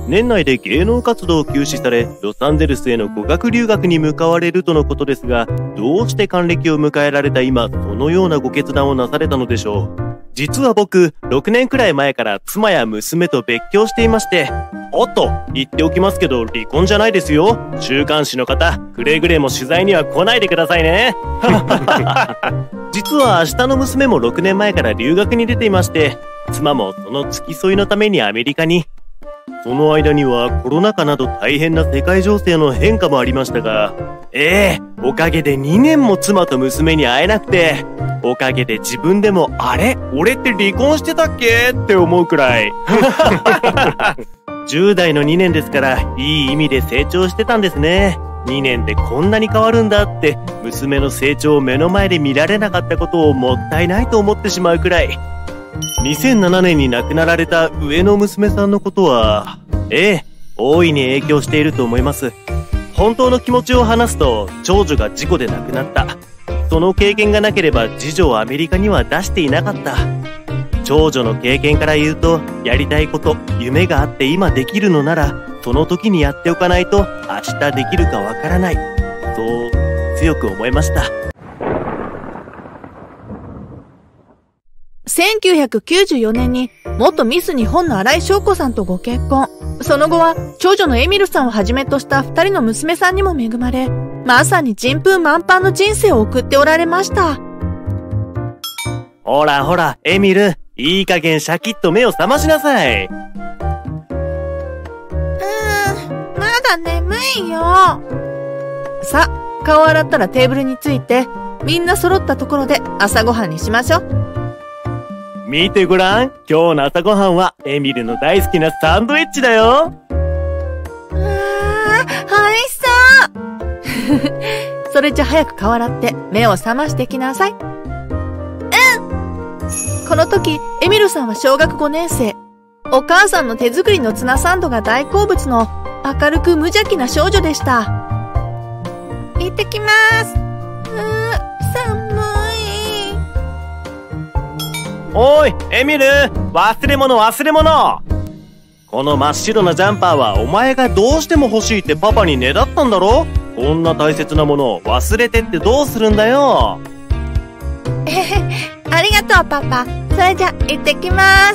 年内で芸能活動を休止され、ロサンゼルスへの語学留学に向かわれるとのことですが、どうして還暦を迎えられた今、そのようなご決断をなされたのでしょう。実は僕、6年くらい前から妻や娘と別居していまして、おっと、言っておきますけど、離婚じゃないですよ。週刊誌の方、くれぐれも取材には来ないでくださいね。実は明日の娘も6年前から留学に出ていまして、妻もその付き添いのためにアメリカに。その間にはコロナ禍など大変な世界情勢の変化もありましたが、おかげで2年も妻と娘に会えなくて、おかげで自分でもあれ俺って離婚してたっけって思うくらい。10代の2年ですから、いい意味で成長してたんですね。2年でこんなに変わるんだって、娘の成長を目の前で見られなかったことをもったいないと思ってしまうくらい。2007年に亡くなられた上の娘さんのことは、大いに影響していると思います。本当の気持ちを話すと、長女が事故で亡くなった。その経験がなければ次女をアメリカには出していなかった。長女の経験から言うと、やりたいこと、夢があって今できるのなら、その時にやっておかないと明日できるかわからない。そう強く思いました。 1994年に元ミス日本の新井翔子さんとご結婚。その後は長女のエミルさんをはじめとした2人の娘さんにも恵まれ、まさに順風満帆の人生を送っておられました。 ほらほら、エミル、いい加減シャキッと目を覚ましなさい。 まだ眠いよ。さあ、顔洗ったらテーブルについて、みんな揃ったところで朝ごはんにしましょう。 見てごらん、今日の朝ごはんはエミルの大好きなサンドイッチだよ。 美味しそう。それじゃ早く顔洗って目を覚ましてきなさい。この時、エミルさんは小学5年生。お母さんの手作りのツナサンドが大好物の明るく無邪気な少女でした。行ってきます。寒い。 おい、エミル、忘れ物。この真っ白なジャンパーはお前がどうしても欲しいってパパにねだったんだろ。こんな大切なものを忘れてってどうするんだよ。 ありがとうパパ。それじゃ行ってきます。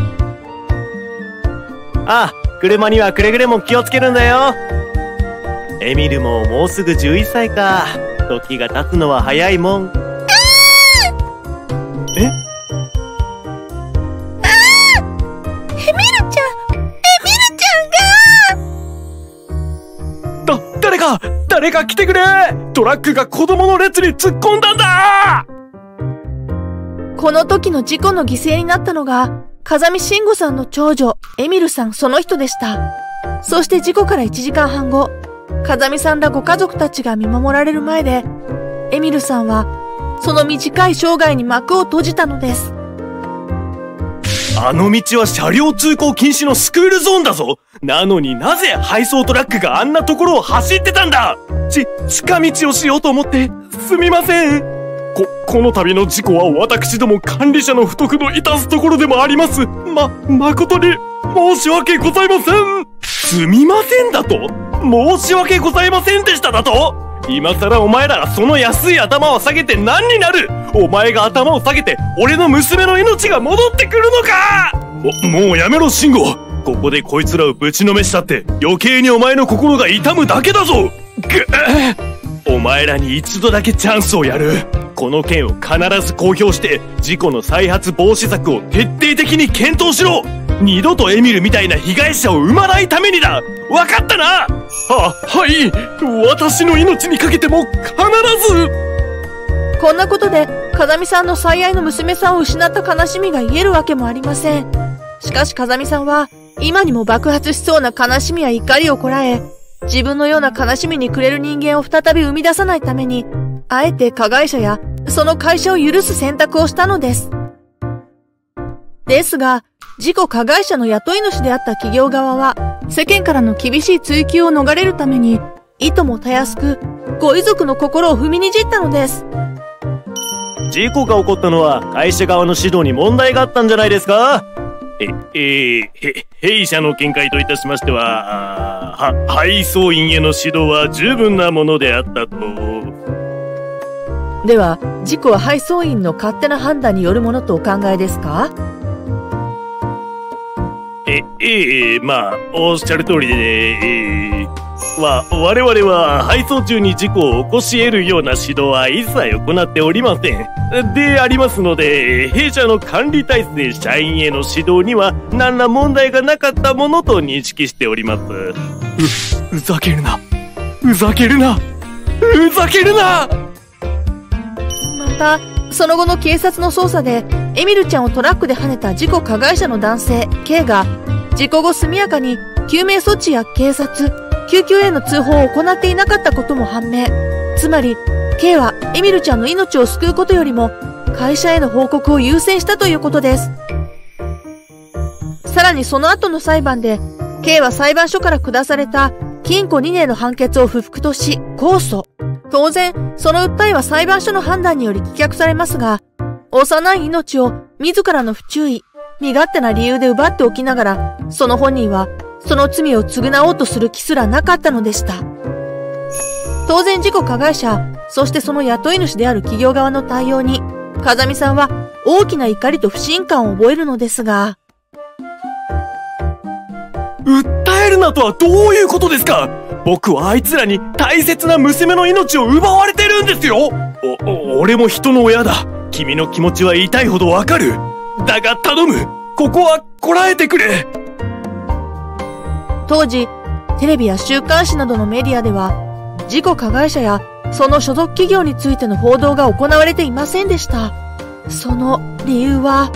車にはくれぐれも気をつけるんだよ。エミルももうすぐ11歳か。時が経つのは早いもん。 エミルちゃんが誰か来てくれ。トラックが子供の列に突っ込んだんだ。 この時の事故の犠牲になったのが、風見慎吾さんの長女、エミルさんその人でした。そして事故から1時間半後、風見さんらご家族たちが見守られる前で、エミルさんは、その短い生涯に幕を閉じたのです。 あの道は車両通行禁止のスクールゾーンだぞ。なのになぜ配送トラックがあんなところを走ってたんだ。近道をしようと思ってすみません。この度の事故は私ども管理者の不徳の致すところでもあります。誠に申し訳ございません。すみませんだと？申し訳ございませんでしただと？今さらお前らがその安い頭を下げて何になる？お前が頭を下げて俺の娘の命が戻ってくるのか？もうやめろ慎吾。ここでこいつらをぶちのめしたって余計にお前の心が痛むだけだぞ。お前らに一度だけチャンスをやる。この件を必ず公表して事故の再発防止策を徹底的に検討しろ。二度とエミルみたいな被害者を生まないためにだ。わかったな。はい。私の命にかけても必ず。 こんなことで風見さんの最愛の娘さんを失った悲しみが癒えるわけもありません。しかし風見さんは今にも爆発しそうな悲しみや怒りをこらえ、自分のような悲しみに暮れる人間を再び生み出さないために、あえて加害者やその会社を許す選択をしたのです。ですが、事故加害者の雇い主であった企業側は、世間からの厳しい追及を逃れるために、いともたやすく、ご遺族の心を踏みにじったのです。 事故が起こったのは会社側の指導に問題があったんじゃないですか？ 弊社の見解といたしましては、配送員への指導は十分なものであったと。 では、事故は配送員の勝手な判断によるものとお考えですか？ まあ、おっしゃる通りで、我々は配送中に事故を起こし得るような指導は一切行っておりません。でありますので、弊社の管理体制社員への指導には何ら問題がなかったものと認識しております。 ふざけるな。ふざけるな。ふざけるな。 また、その後の警察の捜査で、エミルちゃんをトラックで跳ねた事故加害者の男性 K が、事故後速やかに救命措置や警察、救急への通報を行っていなかったことも判明。つまり、K はエミルちゃんの命を救うことよりも、会社への報告を優先したということです。さらにその後の裁判で、K は裁判所から下された禁錮2年の判決を不服とし、控訴。当然、その訴えは裁判所の判断により棄却されますが、幼い命を自らの不注意、身勝手な理由で奪っておきながら、その本人はその罪を償おうとする気すらなかったのでした。当然事故加害者、そしてその雇い主である企業側の対応に、風見さんは大きな怒りと不信感を覚えるのですが、 訴えるなとはどういうことですか？僕はあいつらに大切な娘の命を奪われてるんですよ。俺も人の親だ。君の気持ちは痛いほどわかる。だが頼む。ここはこらえてくれ。 当時、テレビや週刊誌などのメディアでは、事故加害者やその所属企業についての報道が行われていませんでした。その理由は、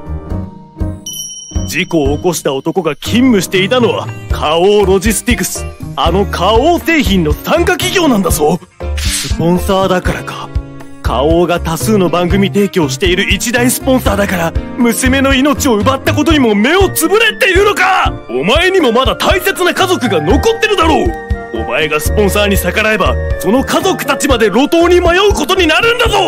事故を起こした男が勤務していたのは花王ロジスティクス。あの花王製品の参加企業なんだぞ。スポンサーだからか。花王が多数の番組提供している一大スポンサーだから、娘の命を奪ったことにも目をつぶれっていうのか。お前にもまだ大切な家族が残ってるだろう。お前がスポンサーに逆らえば、その家族たちまで路頭に迷うことになるんだぞ。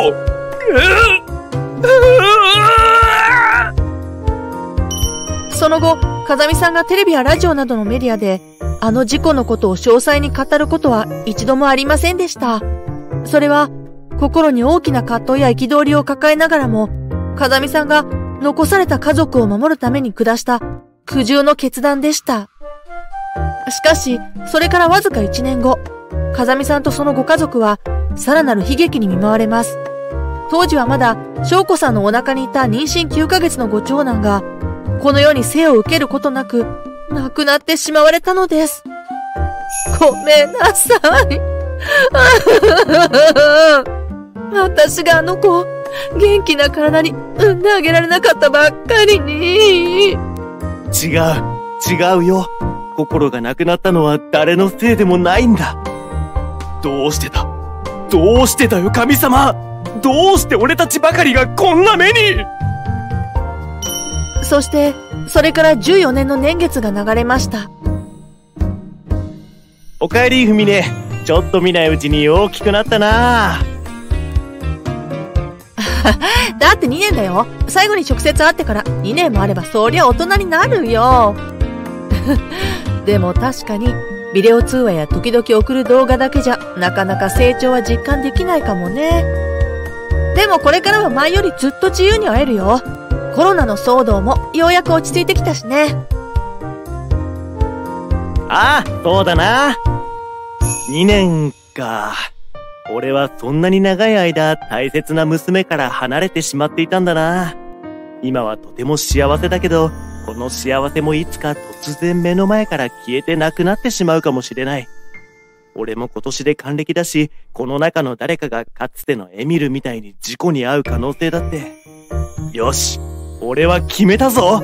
その後、風見さんがテレビやラジオなどのメディアで、あの事故のことを詳細に語ることは一度もありませんでした。それは、心に大きな葛藤や憤りを抱えながらも、風見さんが残された家族を守るために下した苦渋の決断でした。しかし、それからわずか1年後、風見さんとそのご家族はさらなる悲劇に見舞われます。当時はまだ翔子さんのお腹にいた妊娠9ヶ月のご長男が、この世に生を受けることなく亡くなってしまわれたのです。ごめんなさい。私があの子を元気な体に産んであげられなかったばっかりに。 違うよ。心がなくなったのは誰のせいでもないんだ。どうしてだよ神様。どうして俺たちばかりがこんな目に。 そして、それから14年の年月が流れました。 おかえり、ふみね。ちょっと見ないうちに大きくなったな。 だって2年だよ。最後に直接会ってから2年もあればそりゃ大人になるよ。でも確かに、ビデオ通話や時々送る動画だけじゃなかなか成長は実感できないかもね。でもこれからは前よりずっと自由に会えるよ。コロナの騒動もようやく落ち着いてきたしね。 ああ、そうだな。2年か。俺はそんなに長い間大切な娘から離れてしまっていたんだな。今はとても幸せだけど、この幸せもいつか突然目の前から消えてなくなってしまうかもしれない。俺も今年で還暦だし、この中の誰かがかつてのエミルみたいに事故に遭う可能性だって。よし、俺は決めたぞ。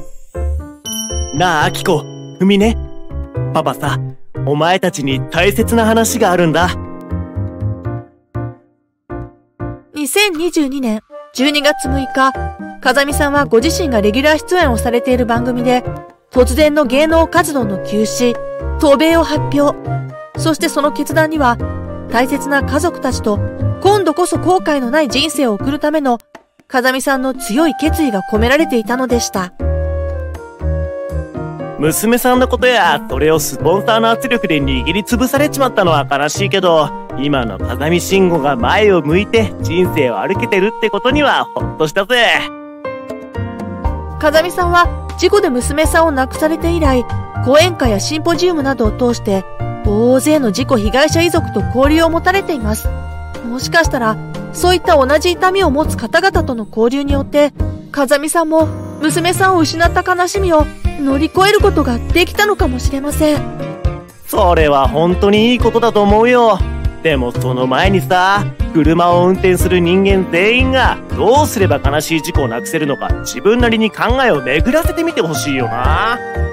なあ、アキコ、ふみね。パパさ、お前たちに大切な話があるんだ。 2022年12月6日、風見さんはご自身がレギュラー出演をされている番組で、突然の芸能活動の休止、渡米を発表。そしてその決断には、大切な家族たちと今度こそ後悔のない人生を送るための風見さんの強い決意が込められていたのでした。 娘さんのことや、それをスポンサーの圧力で握りつぶされちまったのは悲しいけど、今の風見慎吾が前を向いて人生を歩けてるってことにはほっとしたぜ。 風見さんは事故で娘さんを亡くされて以来、講演会やシンポジウムなどを通して、大勢の事故被害者遺族と交流を持たれています。もしかしたら、そういった同じ痛みを持つ方々との交流によって、風見さんも娘さんを失った悲しみを乗り越えることができたのかもしれません。 それは本当にいいことだと思うよ。でもその前にさ、車を運転する人間全員がどうすれば悲しい事故をなくせるのか自分なりに考えを巡らせてみてほしいよな。